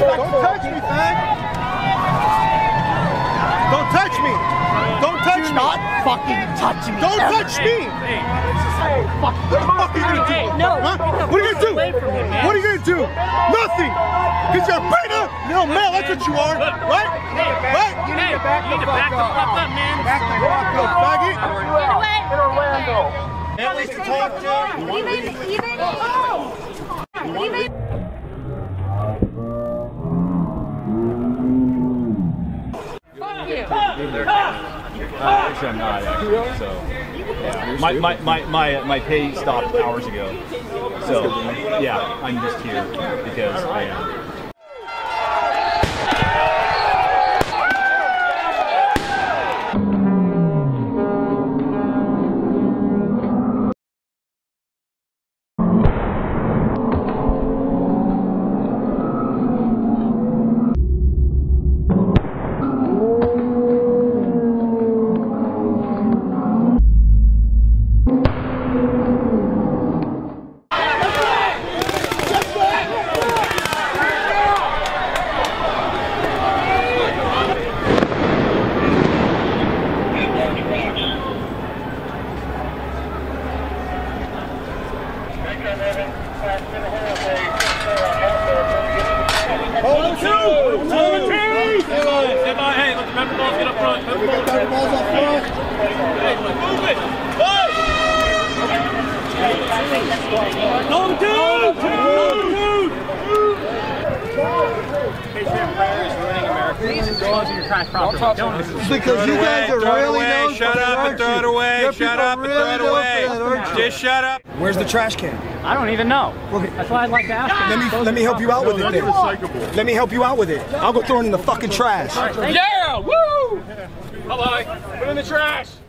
Don't touch me, fag! Don't touch me! Don't touch me! Not fucking touch me! Don't touch me! What the fuck are you gonna do? No! Huh? What are you gonna do? What are you gonna do? Nothing! Because you're a beta little male, that's what you are, right? Right? You need to back the fuck up, man. Back the fuck up, faggot! In Orlando. At least to talk to. Even. Actually, I'm not actually. So, yeah. My pay stopped hours ago. So, yeah, I'm just here because I am. Hey, let the member balls get up front. Member balls up front. Hey, move it. Number Because you guys are really known. Shut up and throw it away. Shut up and throw it away. Just shut up. Where's the trash can? I don't even know. That's why I'd like to ask him. Let me help you out with it then. Let me help you out with it. I'll go throw it in the fucking trash. Yeah! Woo! Bye-bye. Put it in the trash.